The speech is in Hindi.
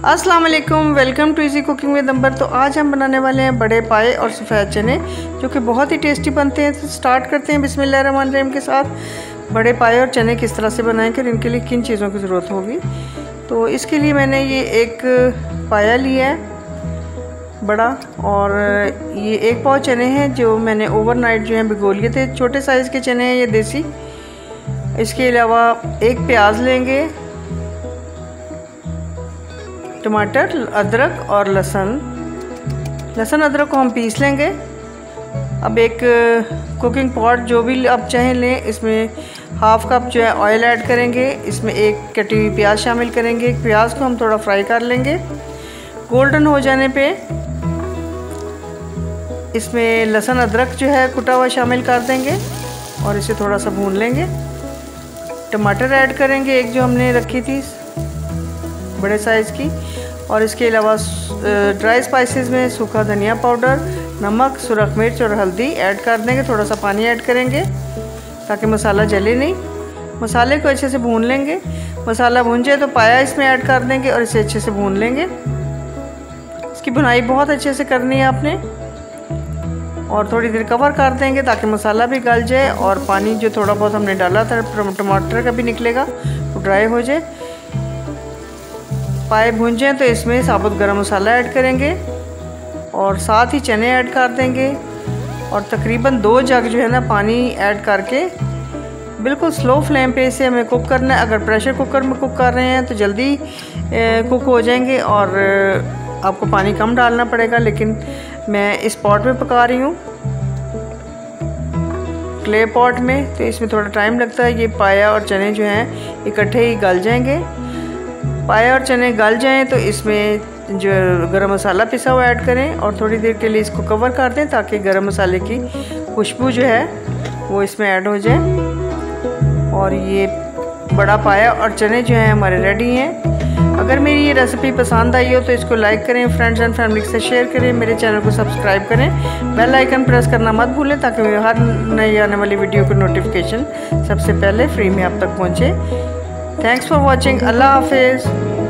अस्सलाम वालेकुम, welcome to easy cooking with Amber. तो आज हम बनाने वाले हैं बड़े पाए और सफ़ेद चने, जो कि बहुत ही टेस्टी बनते हैं। तो स्टार्ट करते हैं बिस्मिल्लाहिर्रहमानिर्रहीम के साथ। बड़े पाए और चने किस तरह से बनाएंगे, इनके लिए किन चीज़ों की ज़रूरत होगी। तो इसके लिए मैंने ये एक पाया लिया है बड़ा, और ये 1 पाव चने हैं जो मैंने ओवरनाइट जो है भिगो लिए थे। छोटे साइज़ के चने हैं ये, देसी। इसके अलावा 1 प्याज लेंगे, टमाटर, अदरक और लहसुन अदरक को हम पीस लेंगे। अब एक कुकिंग पॉट जो भी आप चाहें लें, इसमें 1/2 कप जो है ऑयल ऐड करेंगे। इसमें 1 कटी हुई प्याज शामिल करेंगे। प्याज को हम थोड़ा फ्राई कर लेंगे। गोल्डन हो जाने पे इसमें लहसुन अदरक जो है कुटा हुआ शामिल कर देंगे और इसे थोड़ा सा भून लेंगे। टमाटर ऐड करेंगे, 1 जो हमने रखी थी बड़े साइज़ की, और इसके अलावा ड्राई स्पाइसेस में सूखा धनिया पाउडर, नमक, सुरख मिर्च और हल्दी ऐड कर देंगे। थोड़ा सा पानी ऐड करेंगे ताकि मसाला जले नहीं। मसाले को अच्छे से भून लेंगे। मसाला भून जाए तो पाया इसमें ऐड कर देंगे और इसे अच्छे से भून लेंगे। इसकी भुनाई बहुत अच्छे से करनी है आपने, और थोड़ी देर कवर कर देंगे ताकि मसाला भी गल जाए और पानी जो थोड़ा बहुत हमने डाला था टमाटर का भी निकलेगा, वो ड्राई हो जाए। पाए भून जाएँ तो इसमें साबुत गरम मसाला ऐड करेंगे और साथ ही चने ऐड कर देंगे, और तकरीबन 2 जग जो है ना पानी ऐड करके बिल्कुल स्लो फ्लेम पे इसे हमें कुक करना है। अगर प्रेशर कुकर में कुक कर रहे हैं तो जल्दी कुक हो जाएंगे और आपको पानी कम डालना पड़ेगा, लेकिन मैं इस पॉट में पका रही हूँ, क्ले पॉट में, तो इसमें थोड़ा टाइम लगता है। ये पाया और चने जो हैं इकट्ठे ही गल जाएंगे। पाया और चने गल जाएं तो इसमें जो गरम मसाला पिसा हुआ ऐड करें और थोड़ी देर के लिए इसको कवर कर दें ताकि गरम मसाले की खुशबू जो है वो इसमें ऐड हो जाए। और ये बड़ा पाया और चने जो हैं हमारे रेडी हैं। अगर मेरी ये रेसिपी पसंद आई हो तो इसको लाइक करें, फ्रेंड्स एंड फैमिली से शेयर करें, मेरे चैनल को सब्सक्राइब करें, बेल आइकन प्रेस करना मत भूलें ताकि हर नई आने वाली वीडियो की नोटिफिकेशन सबसे पहले फ्री में आप तक पहुँचे। Thanks for watching. अल्लाह हाफिज़।